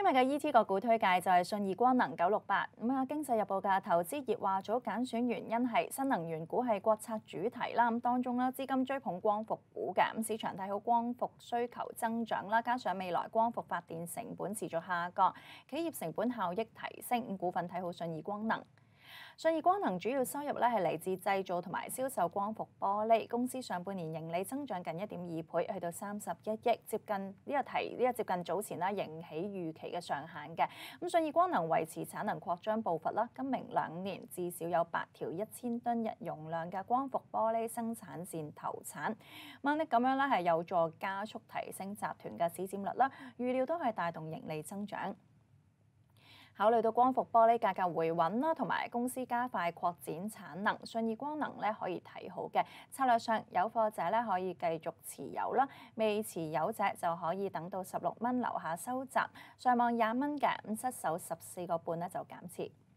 日嘅 ET 個股推介就係信義光能968。經濟日報嘅投資熱話組揀選原因係新能源股係國策主題啦。當中咧資金追捧光伏股嘅，市場睇好光伏需求增長啦，加上未來光伏發電成本持續下降，企業成本效益提升，股份睇好信義光能。信義光能主要收入咧係嚟自製造同埋銷售光伏玻璃，公司上半年盈利增長近1.2倍，去到31億，接近早前啦盈喜預期嘅上限嘅。信義光能維持產能擴張步伐啦，今明2年至少有8條1000噸日容量嘅光伏玻璃生產線投產，咁樣咧係有助加速提升集團嘅市佔率啦，預料都係帶動盈利增長。考慮到光伏玻璃價格回穩啦，同埋公司加快擴展產能，信義光能咧可以睇好嘅。策略上有貨者咧可以繼續持有啦，未持有者就可以等到16蚊樓下收集，上望20蚊嘅，失守14個半咧就減持。